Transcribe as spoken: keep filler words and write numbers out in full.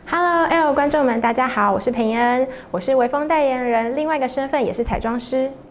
Hello L 观众们，大家好，我是平恩，我是微风代言人，另外一个身份也是彩妆师。